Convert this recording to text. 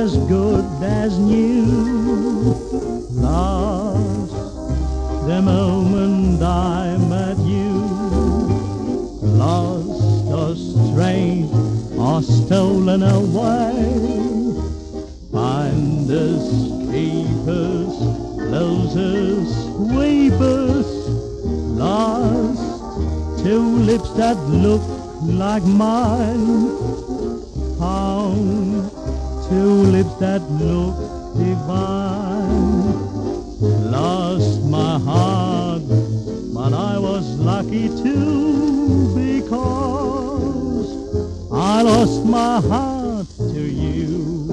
as good as new. Lost the moment I met you. Lost or strange or stolen away. Finders, keepers, losers, weepers. Lost two lips that look like mine. Found two lips that look divine. Lost my heart, but I was lucky too, because I lost my heart to you.